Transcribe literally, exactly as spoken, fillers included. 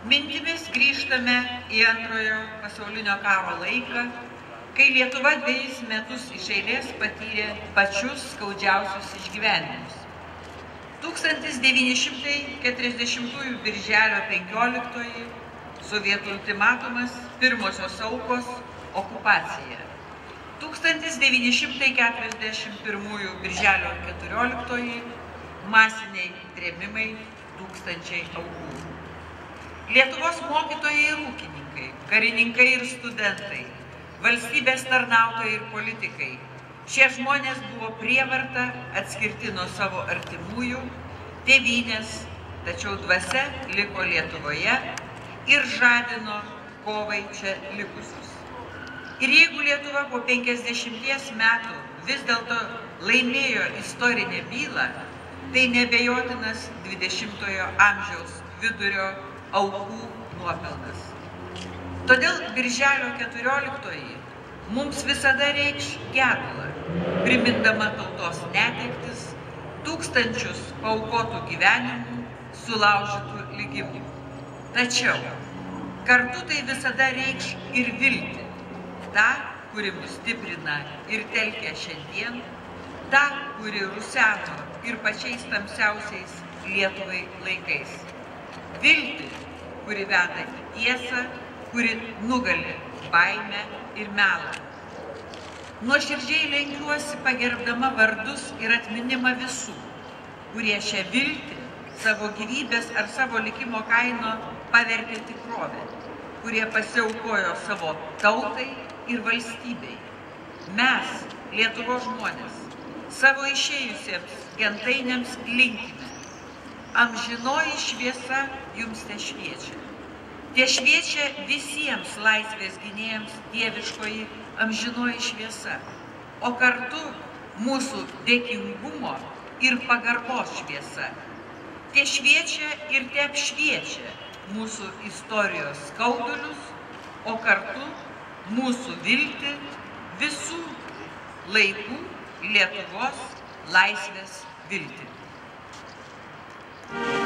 Mintimis grįžtame į antrojo pasaulinio karo laiką, kai Lietuva dvejus metus iš eilės patyrė pačius skaudžiausius išgyvenimus. tūkstantis devyni šimtai keturiasdešimtųjų birželio penkioliktoji sovietų ultimatumas, pirmosios aukos, okupacija. tūkstantis devyni šimtai keturiasdešimt pirmųjų birželio keturioliktoji masiniai trėmimai, tūkstančiai aukų. Lietuvos mokytojai ir ūkininkai, karininkai ir studentai, valstybės tarnautojai ir politikai. Šie žmonės buvo prievarta atskirti nuo savo artimųjų, tėvynės, tačiau dvasia liko Lietuvoje ir žadino kovai čia likusius. Ir jeigu Lietuva po penkiasdešimties metų vis dėlto laimėjo istorinę bylą, tai neabejotinas dvidešimtojo amžiaus vidurio aukų nuopelnas. Todėl birželio keturioliktoji mums visada reikš gedulą, primindama tautos netektis, tūkstančius paaukotų gyvenimų, sulaužytų likimų. Tačiau kartu tai visada reikš ir viltį, tą, kuri mus stiprina ir telkia šiandien, tą, kuri ruseno ir pačiais tamsiausiais Lietuvai laikais. Viltį, kuri veda į tiesą, kuri nugali baimę ir melą. Nuoširdžiai lenkiuosi pagerbdama vardus ir atminimą visų, kurie šią viltį savo gyvybės ar savo likimo kaino pavertė tikrovę, kurie pasiaukojo savo tautai ir valstybei. Mes, Lietuvos žmonės, savo išėjusiems gentainiams linkime. Amžinoji šviesa jums te šviečia. Te šviečia visiems laisvės gynėjams dieviškoji amžinoji šviesa, o kartu mūsų dėkingumo ir pagarbos šviesa. Te šviečia ir te apšviečia mūsų istorijos skaudulius, o kartu mūsų viltį visų laikų Lietuvos laisvės viltį.